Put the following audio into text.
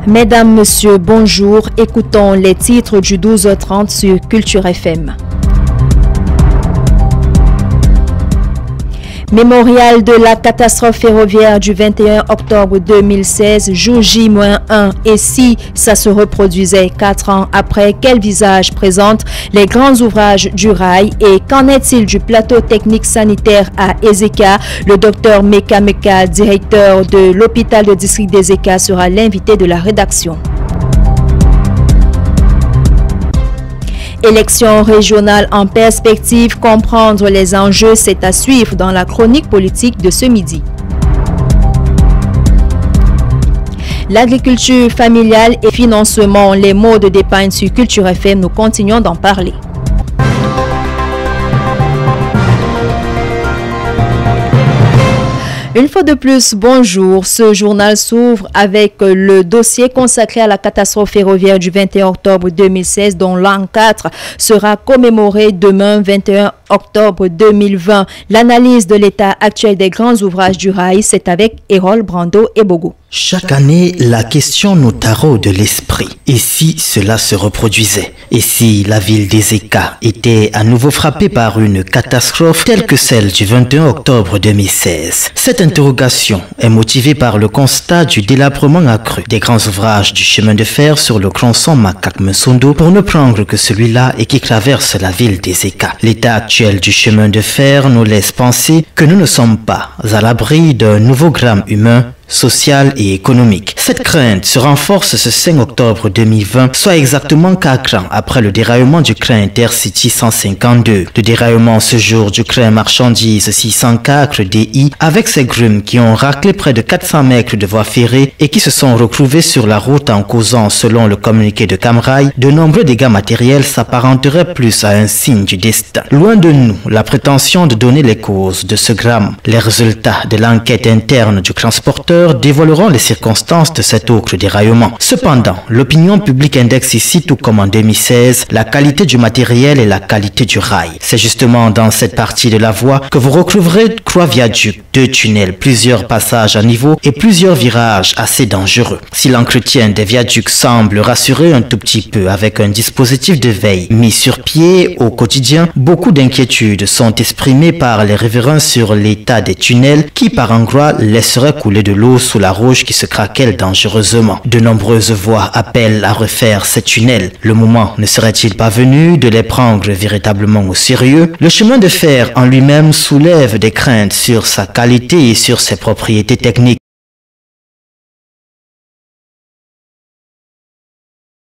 Mesdames, Messieurs, bonjour. Écoutons les titres du 12h30 sur Culture FM. Mémorial de la catastrophe ferroviaire du 21 octobre 2016, jour J-1. Et si ça se reproduisait 4 ans après, quel visage présente les grands ouvrages du rail et qu'en est-il du plateau technique sanitaire à Ezeka? Le docteur Meka Meka, directeur de l'hôpital de district d'Ezeka, sera l'invité de la rédaction. Élections régionales en perspective, comprendre les enjeux, c'est à suivre dans la chronique politique de ce midi. L'agriculture familiale et financement, les modes d'épargne sur Culture FM, nous continuons d'en parler. Une fois de plus, bonjour. Ce journal s'ouvre avec le dossier consacré à la catastrophe ferroviaire du 21 octobre 2016 dont l'an 4 sera commémoré demain 21 octobre 2020. L'analyse de l'état actuel des grands ouvrages du rail, c'est avec Erol Brando et Bogo. Chaque année, la question nous taraude l'esprit. Et si cela se reproduisait? Et si la ville d'Ezeka était à nouveau frappée par une catastrophe telle que celle du 21 octobre 2016? Cette interrogation est motivée par le constat du délabrement accru des grands ouvrages du chemin de fer sur le tronçon Makak-Msondo, pour ne prendre que celui-là et qui traverse la ville d'Ezeka. L'état actuel du chemin de fer nous laisse penser que nous ne sommes pas à l'abri d'un nouveau drame humain, social et économique. Cette crainte se renforce ce 5 octobre 2020, soit exactement 4 ans après le déraillement du train Intercity 152. Le déraillement ce jour du train marchandises 604 DI avec ses grumes qui ont raclé près de 400 mètres de voies ferrées et qui se sont retrouvés sur la route en causant, selon le communiqué de Camrail, de nombreux dégâts matériels s'apparenteraient plus à un signe du destin. Loin de nous la prétention de donner les causes de ce drame. Les résultats de l'enquête interne du transporteur dévoileront les circonstances de cet autre déraillement. Cependant, l'opinion publique indexe ici, tout comme en 2016, la qualité du matériel et la qualité du rail. C'est justement dans cette partie de la voie que vous retrouverez 3 viaducs, 2 tunnels, plusieurs passages à niveau et plusieurs virages assez dangereux. Si l'entretien des viaducs semble rassurer un tout petit peu avec un dispositif de veille mis sur pied au quotidien, beaucoup d'inquiétudes sont exprimées par les riverains sur l'état des tunnels qui par endroits laisseraient couler de l'eau sous la roche qui se craquelle dangereusement. De nombreuses voix appellent à refaire ces tunnels. Le moment ne serait-il pas venu de les prendre véritablement au sérieux? Le chemin de fer en lui-même soulève des craintes sur sa qualité et sur ses propriétés techniques.